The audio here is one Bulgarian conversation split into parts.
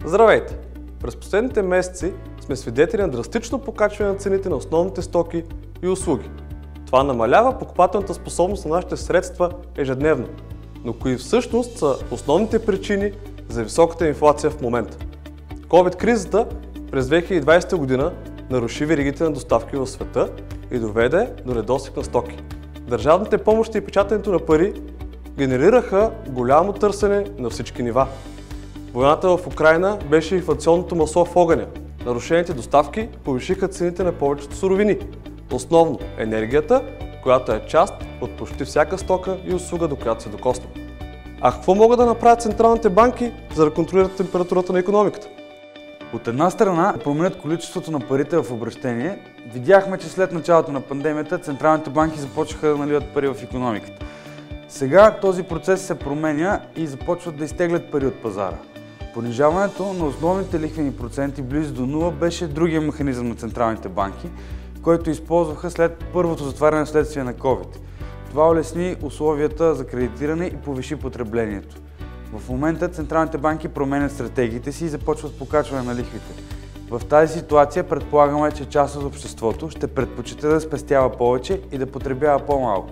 Здравейте! През последните месеци сме свидетели на драстично покачване на цените на основните стоки и услуги. Това намалява покупателната способност на нашите средства ежедневно. Но кои всъщност са основните причини за високата инфлация в момента? COVID-кризата през 2020 година наруши веригите на доставки в света и доведе до недостиг на стоки. Държавните помощи и печатането на пари генерираха голямо търсене на всички нива. Войната в Украйна беше инфлационното масло в огъня. Нарушените доставки повишиха цените на повечето суровини, основно енергията, която е част от почти всяка стока и услуга, до която се докосва. А какво могат да направят централните банки, за да контролират температурата на икономиката? От една страна, да променят количеството на парите в обращение. Видяхме, че след началото на пандемията централните банки започнаха да наливат пари в икономиката. Сега този процес се променя и започват да изтеглят пари от пазара. Понижаването на основните лихвени проценти близо до 0 беше другия механизъм на централните банки, който използваха след първото затваряне вследствие на COVID. Това улесни условията за кредитиране и повиши потреблението. В момента централните банки променят стратегиите си и започват покачване на лихвите. В тази ситуация предполагаме, че част от обществото ще предпочита да спестява повече и да потребява по-малко,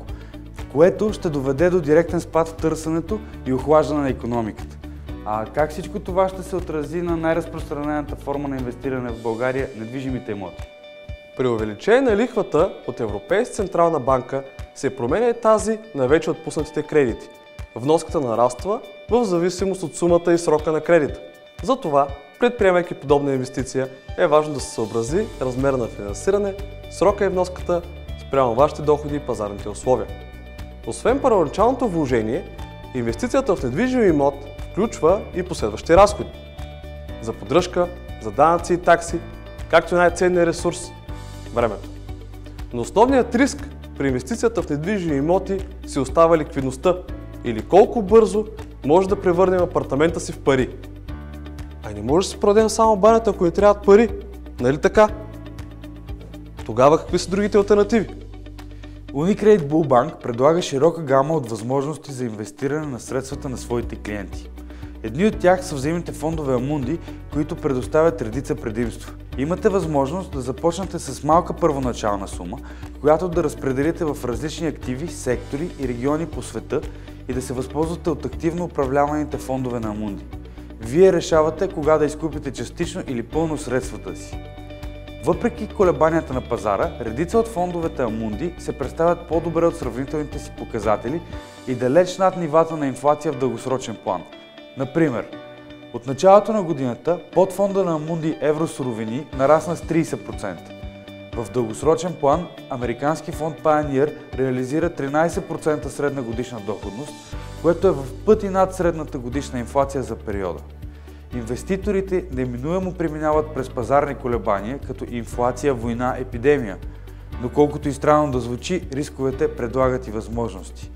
което ще доведе до директен спад в търсенето и охлаждане на икономиката. А как всичко това ще се отрази на най-разпространената форма на инвестиране в България – недвижимите имоти? При увеличение на лихвата от Европейска централна банка се променя и тази на вече отпуснатите кредити. Вноската нараства в зависимост от сумата и срока на кредита. Затова, предприемайки подобна инвестиция, е важно да се съобрази размера на финансиране, срока и вноската спрямо вашите доходи и пазарните условия. Освен първоначалното вложение, инвестицията в недвижим имот включва и последващи разходи. За поддръжка, за данъци и такси, както и най-ценният ресурс – времето. Но основният риск при инвестицията в недвижими имоти си остава ликвидността или колко бързо може да превърнем апартамента си в пари. А не може да си продадем само банята, ако ни трябват пари, нали така? Тогава какви са другите алтернативи? UniCredit Bull Bank предлага широка гама от възможности за инвестиране на средствата на своите клиенти. Едни от тях са взаимните фондове Amundi, които предоставят редица предимства. Имате възможност да започнете с малка първоначална сума, която да разпределите в различни активи, сектори и региони по света и да се възползвате от активно управляваните фондове на Amundi. Вие решавате кога да изкупите частично или пълно средствата си. Въпреки колебанията на пазара, редица от фондовете Amundi се представят по-добре от сравнителните си показатели и далеч над нивата на инфлация в дългосрочен план. Например, от началото на годината подфонда на Amundi Евросуровини нарасна с 30%. В дългосрочен план американски фонд Pioneer реализира 13% средна годишна доходност, което е в пъти над средната годишна инфлация за периода. Инвеститорите неминуемо преминават през пазарни колебания, като инфлация, война, епидемия. Но колкото и странно да звучи, рисковете предлагат и възможности.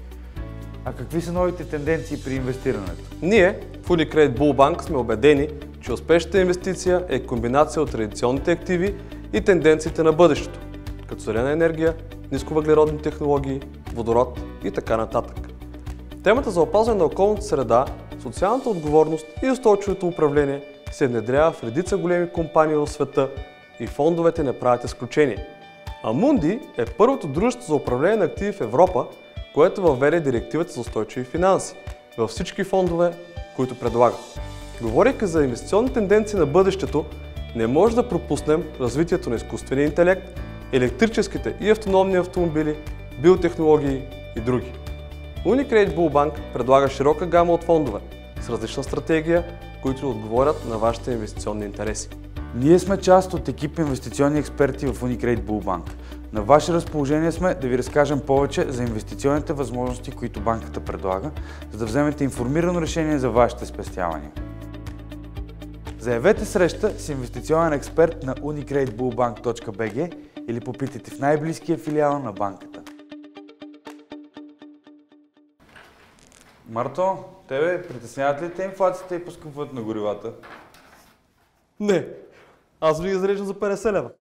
А какви са новите тенденции при инвестирането? Ние в UniCredit Bull Bank сме убедени, че успешната инвестиция е комбинация от традиционните активи и тенденциите на бъдещето, като зелена енергия, нисковъглеродни технологии, водород и така нататък. Темата за опазване на околната среда, социалната отговорност и устойчивото управление се внедрява в редица големи компании в света и фондовете не правят изключение. Amundi е първото дружество за управление на активи в Европа, което въведе директивата за устойчиви финанси във всички фондове, които предлага. Говорейки за инвестиционни тенденции на бъдещето, не може да пропуснем развитието на изкуствения интелект, електрическите и автономни автомобили, биотехнологии и други. UniCredit Bull Bank предлага широка гама от фондове с различна стратегия, които отговорят на вашите инвестиционни интереси. Ние сме част от екип инвестиционни експерти в UniCredit Bull Bank. На ваше разположение сме да ви разкажем повече за инвестиционните възможности, които банката предлага, за да вземете информирано решение за вашите спестявания. Заявете среща с инвестиционен експерт на unicreditbullbank.bg или попитайте в най-близкия филиал на банката. Марто, тебе притесняват ли те инфлацията и поскъпването на горивата? Не, аз винаги зареждам за 50 лева.